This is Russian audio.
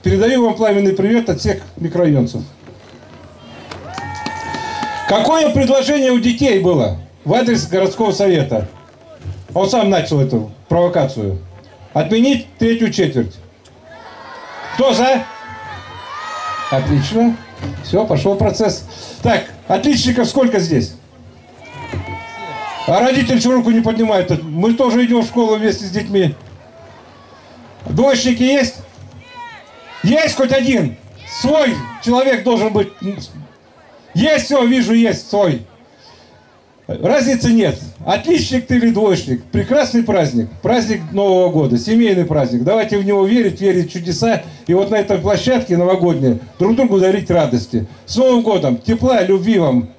Передаю вам пламенный привет от всех микрорайонцев. Какое предложение у детей было в адрес городского совета? Он сам начал эту провокацию. Отменить третью четверть. Кто за? Отлично. Все, пошел процесс. Так, отличников сколько здесь? А родители чего руку не поднимают? Мы тоже идем в школу вместе с детьми. Двоечники есть? Есть хоть один? Свой человек должен быть. Есть, все, вижу, есть свой. Разницы нет. Отличник ты или двоечник. Прекрасный праздник. Праздник Нового года. Семейный праздник. Давайте в него верить в чудеса. И вот на этой площадке новогодней друг другу дарить радости. С Новым годом. Тепла, любви вам.